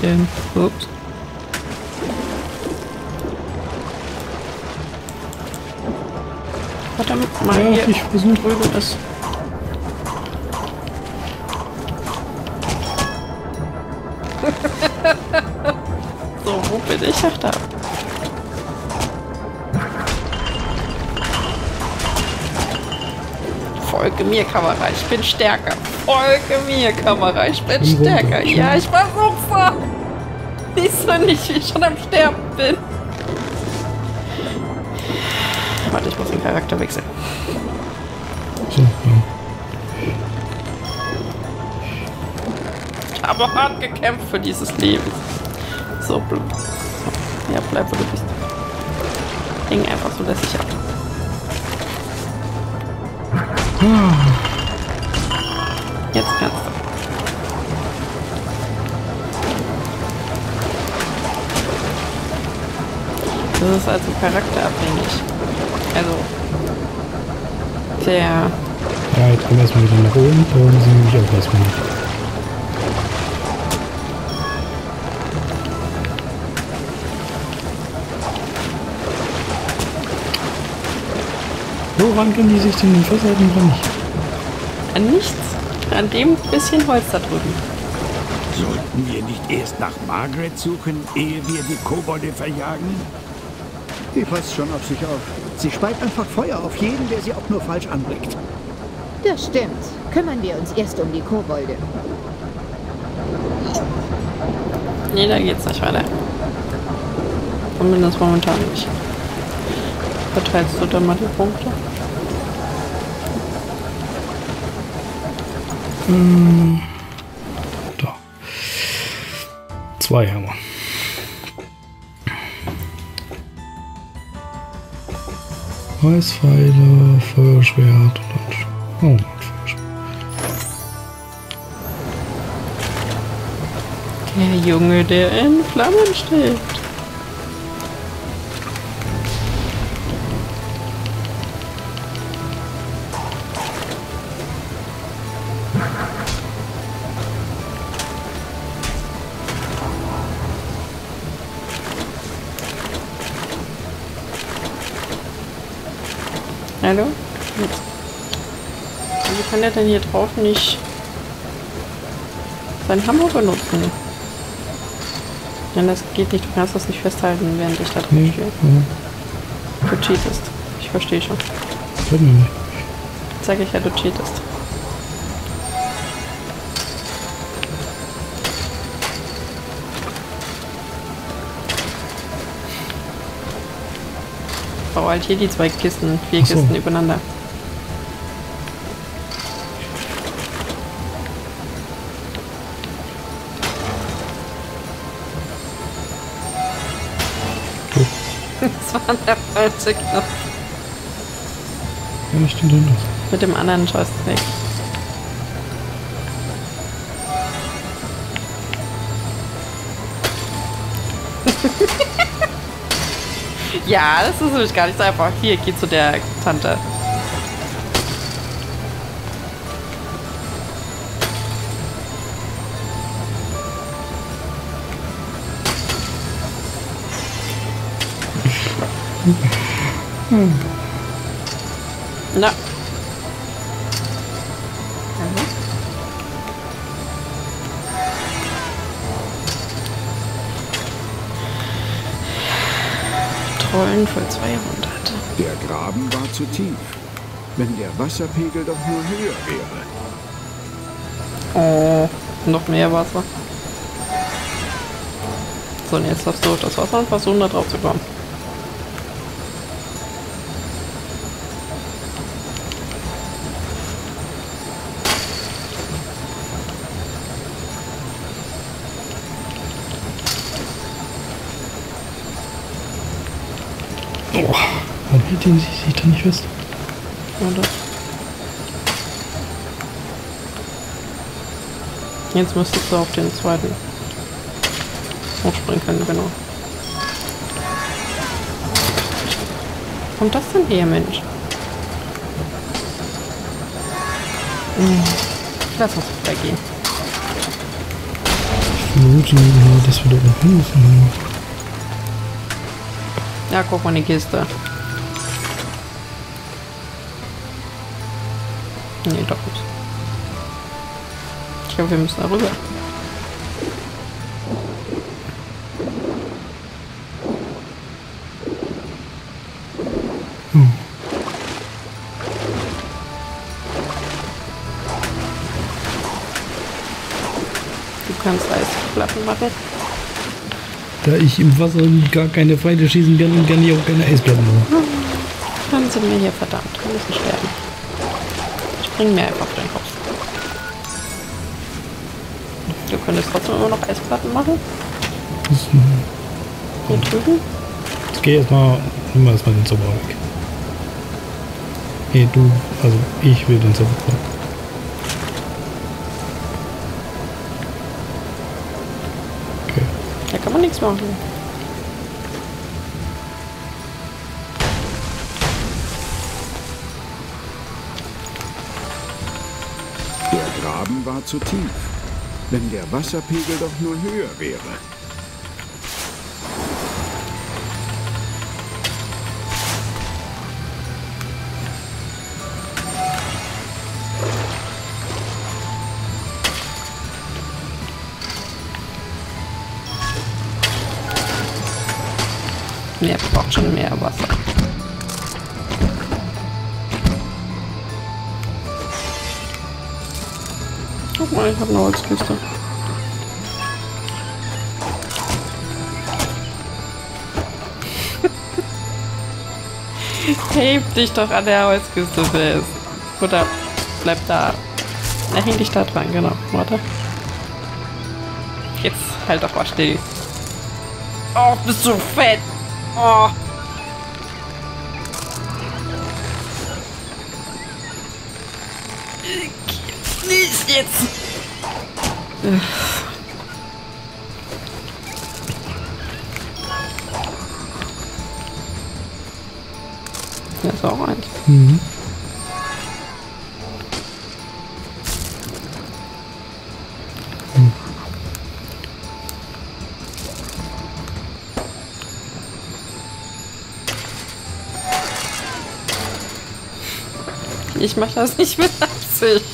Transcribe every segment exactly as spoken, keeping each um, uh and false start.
denn? Ups. Verdammt mal, Ja, hier ich versuche. drüben ist. So, wo bin ich? Ach, da. Folge mir, Kamera, ich bin stärker. Folge mir, Kamera, ich bin Schön stärker. runter, Ja, ich versuch's. Siehst du nicht, wie ich schon am Sterben bin? Warte, ich muss den Charakter wechseln. So, ja. Ich habe hart gekämpft für dieses Leben. So, bl so. Ja, bleib, wo du bist. Häng einfach so lässig ab. Jetzt kannst du. Das ist also charakterabhängig. Also, der... Ja, jetzt kommen wir erstmal wieder nach oben. Da oben sind wir nämlich auch erstmal nicht. Woran können die sich denn festhalten oder nicht? An nichts. An dem bisschen Holz da drüben. Sollten wir nicht erst nach Margaret suchen, ehe wir die Kobolde verjagen? Die passt schon auf sich auf. Sie speit einfach Feuer auf jeden, der sie auch nur falsch anblickt. Das stimmt. Kümmern wir uns erst um die Kobolde. Nee, da geht's nicht weiter. Zumindest momentan nicht. Verteilst du dann mal die Punkte? Hm. Da. Zwei haben wir. Weißpfeile, Feuerschwert und oh, Feuerschwert. Der Junge, der in Flammen steht. Hallo? Wie kann der denn hier drauf nicht seinen Hammer benutzen? Nein, das geht nicht. Du kannst das nicht festhalten, während ich da drauf Nee, stehe. ja. Du cheatest. Ich verstehe schon. Sag mir nicht. Sag ich ja, du cheatest. Bau halt hier die zwei Kisten, vier Ach so. Kisten übereinander. Das war der falsche Knopf. Ja, stimmt denn das? Mit dem anderen Joystick. Ja, das ist nämlich gar nicht so einfach. Hier, geh zu der Tante. Na. Trollen voll zweihundert. Der Graben war zu tief. Wenn der Wasserpegel doch nur höher wäre. Oh, noch mehr Wasser. So, und jetzt darfst du auf das Wasser und versuchen, da drauf zu kommen. Oh, warum hält die sich da nicht fest? Oder? Jetzt müsstest du auf den zweiten hochspringen können, genau. Wo kommt das denn her, Mensch? Hm. Lass uns wieder gehen. Ich Route, dass wir da oben hinfahren. Ja, guck mal in die Kiste. Nee, doch nicht. Ich glaube, wir müssen da rüber. Hm. Du kannst Eisplatten machen. Da ich im Wasser gar keine Feinde schießen kann, kann ich auch keine Eisplatten machen. Dann sind wir hier verdammt. Wir müssen sterben. Spring mir einfach auf den Kopf. Du könntest trotzdem immer noch Eisplatten machen. Das, Hier drüben. jetzt geh erstmal, nimm mal erstmal den Zauberer weg. Hey, du, also ich will den Zauberer. Okay. Da kann man nichts machen. Der Graben war zu tief. Wenn der Wasserpegel doch nur höher wäre. Der braucht schon mehr Wasser. Guck mal, ich habe eine Holzkiste. Heb dich doch an der Holzkiste fest. Oder bleib da. Na, häng dich da dran, genau. Warte. Jetzt halt doch mal still. Oh, bist du fett. Oh. Nicht jetzt. Das ist auch eins. Mhm. Ich mach das nicht mit Absicht.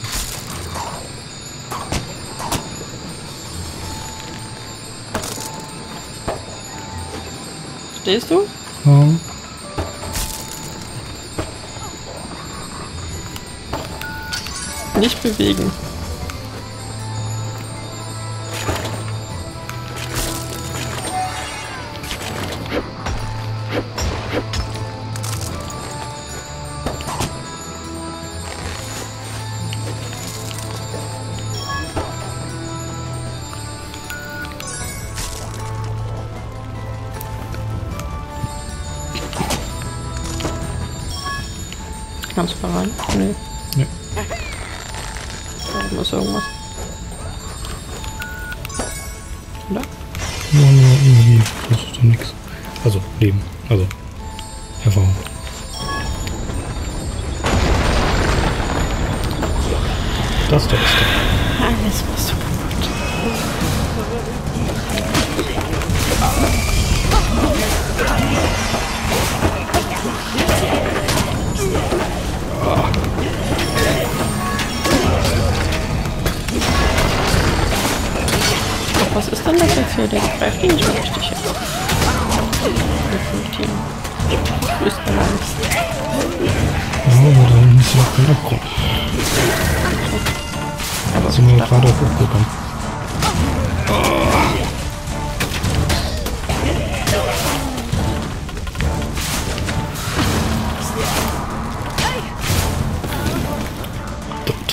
Stehst du? Ja. Nicht bewegen. Kannst du da rein? Nee. Nee. Da oben ist irgendwas. Oder? Ja, nur irgendwie, das ist doch nichts. Also, Leben. Also, Erfahrung. Das da ist da. Alles was du kaputt. Was ist denn das jetzt hier? Der greift ihn nicht so richtig jetzt. Ich wüsste gar nichts. Ja, aber da hinten ist ja auch kein Abgrund. Aber Sind wir ja gerade auf hochgekommen. Dort.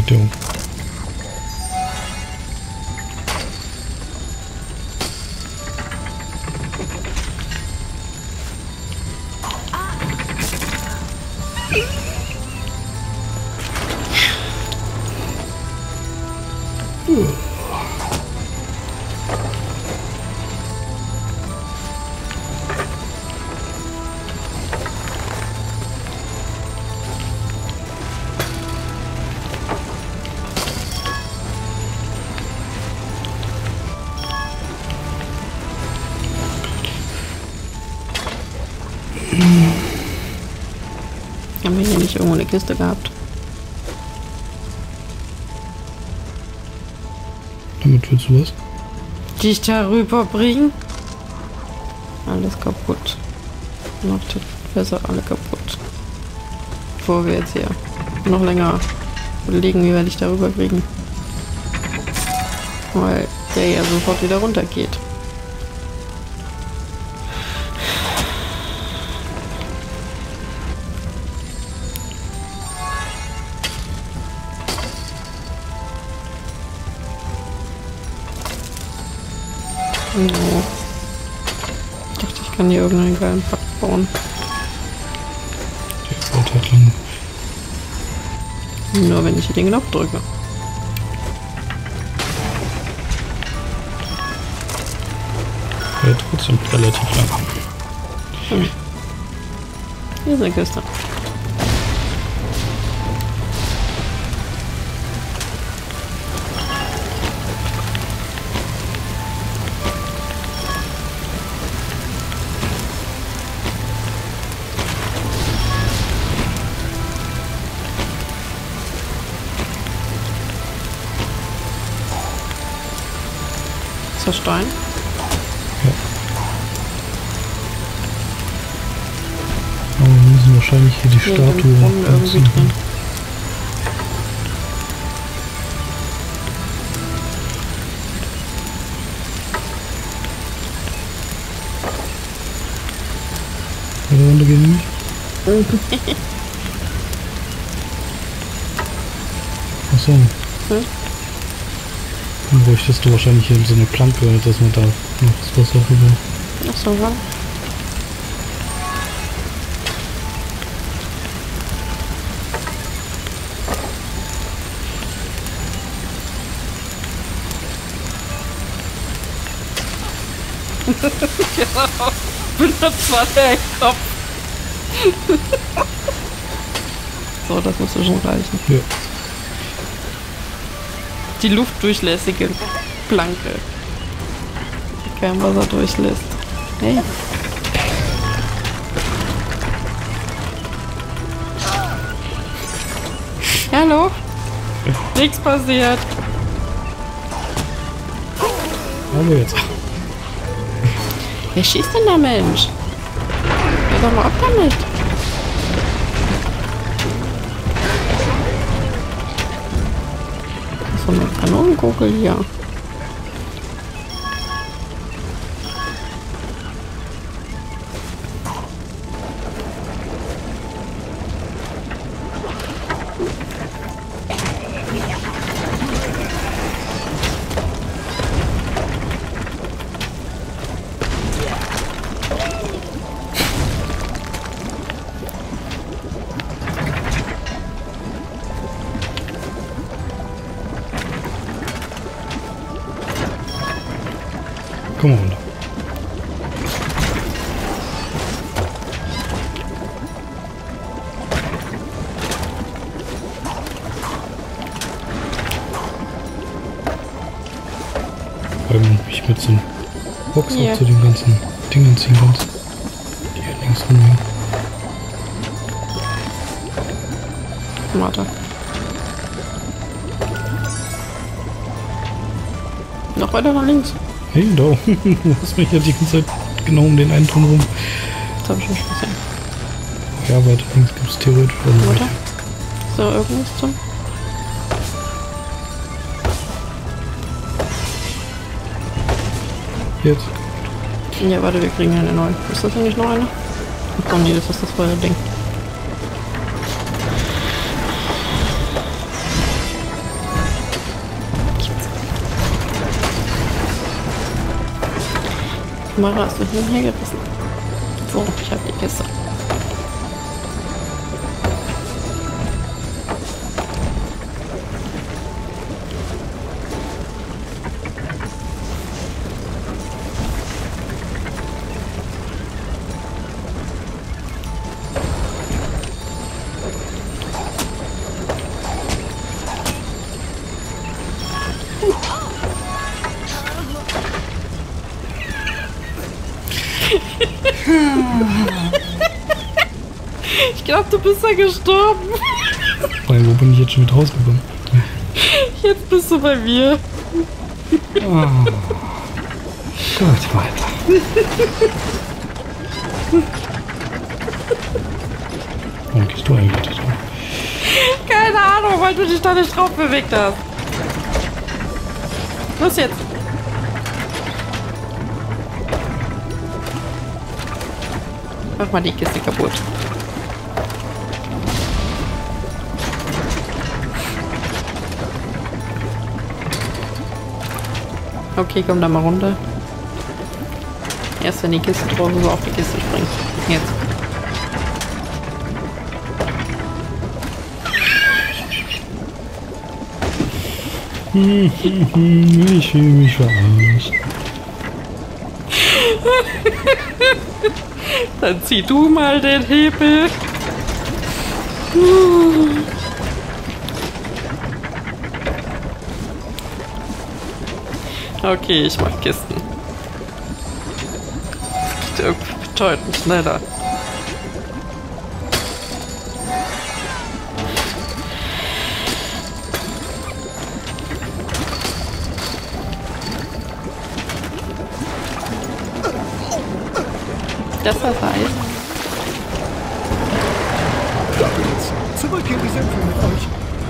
Jo. Haben wir hier nicht irgendwo eine Kiste gehabt? Damit willst du was? Dich darüber bringen? Alles kaputt. Noch die Fässer alle kaputt. Bevor wir jetzt hier noch länger überlegen, wie wir dich darüber kriegen. Weil der ja sofort wieder runtergeht. So. Ich dachte, ich kann hier irgendeinen geilen Pack bauen. Der baut halt lang. Nur wenn ich den Knopf drücke. Ja, trotzdem relativ lang. Hm. Hier ist eine Kiste. Ist das Stein? Ja. Aber wir müssen wahrscheinlich hier die Hier Statue sind Brunnen irgendwie anziehen. drin. Oder runter gehen wir nicht? Achso. Hm? Dann bräuchtest du wahrscheinlich hier so eine Planke, dass man da noch das Wasser rüber. Ach so, ja. Genau. Benutzt mal der Kopf. So, das müsste schon reichen. Ja. Die luftdurchlässige Planke, die kein Wasser durchlässt. Hey. Hallo? Nichts passiert. Aber jetzt. Wer schießt denn der Mensch? Hör doch mal ab damit. So eine Kanonenkugel hier. Komm mal runter. Ähm, ich mit so einem Box Ja. auch zu den ganzen Dingen ziehen kannst. Die hier links rumliegen. Warte. Noch weiter nach links. Hey, da. Du hast mich ja die ganze Zeit genau um den einen drum rum. Das habe ich nicht gesehen. Ja, weiter links gibt es theoretisch also Warte. weiter. So, irgendwas zum. Jetzt. Ja, warte, wir kriegen eine neue. Ist das denn nicht noch eine? Oh nee, das ist das Feuerding. Mara ist nicht hin hergerissen. So, ich habe die Kiste. Ich glaube, du bist da gestorben. Weil, wo bin ich jetzt schon mit rausgekommen? Jetzt bist du bei mir. Oh. Gut, weiter. Warum gehst du eigentlich da drauf? Keine Ahnung, weil du dich da nicht drauf bewegt hast. Los jetzt. Mach mal die Kiste kaputt. Okay, komm da mal runter. Erst wenn die Kiste drauf ist, auf die Kiste springen. Jetzt. Ich fühle mich verarscht. Dann zieh du mal den Hebel. Okay, ich mach Kisten. Bedeutend schneller. Das war weiß. Zurück in die Sümpfe mit euch.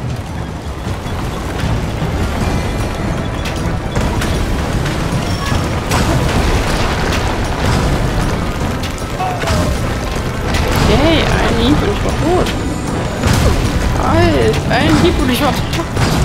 Hey, ein Hieb und ich war tot. Halt, ein Hieb und ich war tot.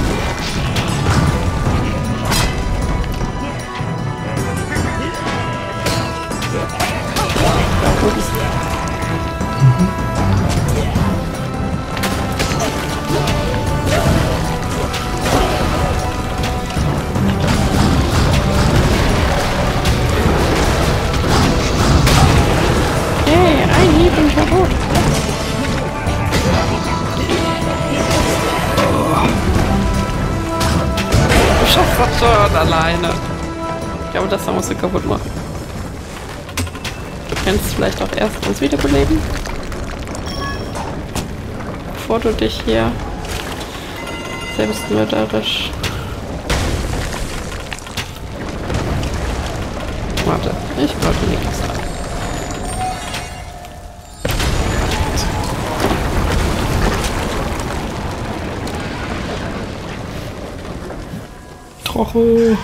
Schon alleine. Ich glaube, das da musst du kaputt machen. Du kannst vielleicht auch erst uns wiederbeleben. Bevor du dich hier selbstmörderisch... Warte, ich wollte nichts sagen. Troche.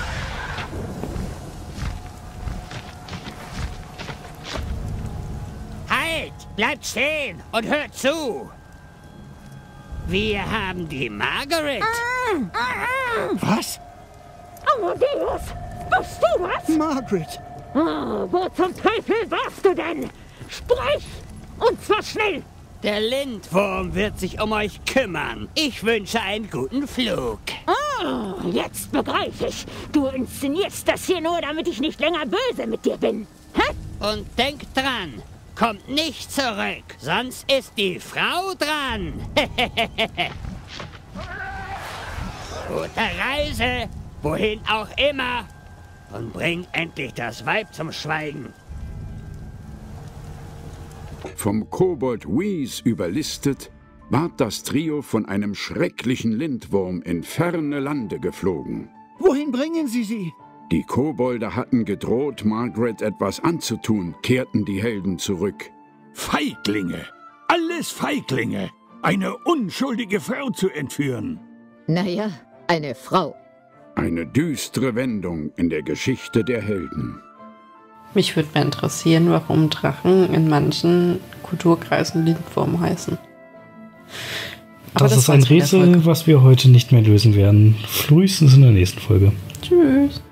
Halt! Bleibt stehen und hört zu! Wir haben die Margaret. Was? Amadeus, bist du das? Margaret! Oh, wo zum Teufel warst du denn? Sprich! Und zwar schnell! Der Lindwurm wird sich um euch kümmern. Ich wünsche einen guten Flug. Oh, jetzt begreife ich. Du inszenierst das hier nur, damit ich nicht länger böse mit dir bin. Hä? Und denkt dran, kommt nicht zurück, sonst ist die Frau dran. Gute Reise, wohin auch immer. Und bringt endlich das Weib zum Schweigen. Vom Kobold Whis überlistet, ward das Trio von einem schrecklichen Lindwurm in ferne Lande geflogen. Wohin bringen Sie sie? Die Kobolde hatten gedroht, Margaret etwas anzutun, kehrten die Helden zurück. Feiglinge! Alles Feiglinge! Eine unschuldige Frau zu entführen! Naja, eine Frau. Eine düstere Wendung in der Geschichte der Helden. Mich würde mal interessieren, warum Drachen in manchen Kulturkreisen Lindwurm heißen. Aber Das, das ist war ein jetzt wieder Rätsel, Erfolg. was wir heute nicht mehr lösen werden. Frühestens in der nächsten Folge. Tschüss.